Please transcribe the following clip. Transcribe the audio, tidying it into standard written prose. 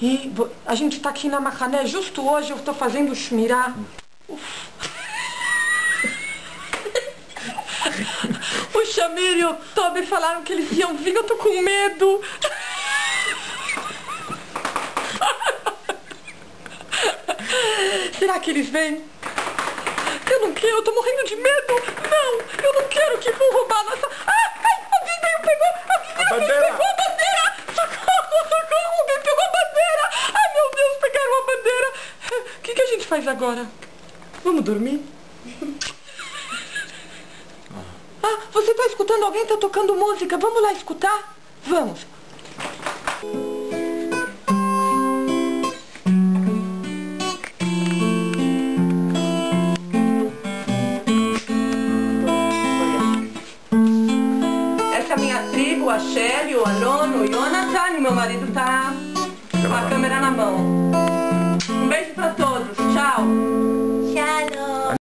E a gente tá aqui na Macané, justo hoje eu tô fazendo o Shmirá. O Shamir e o Toby falaram que eles iam vir, eu tô com medo. Será que eles vêm? Eu não quero, eu tô morrendo de medo. Não, eu não quero que vão roubar a nossa... Alguém veio, pegou a bandeira. Socorro, alguém pegou a bandeira. Ai, meu Deus, pegaram a bandeira. O que a gente faz agora? Vamos dormir? Você tá escutando? Alguém tá tocando música. Vamos lá escutar? Vamos. Essa é a minha tribo, a Shelly, o Alon, o Jonathan, e meu marido tá com a câmera na mão.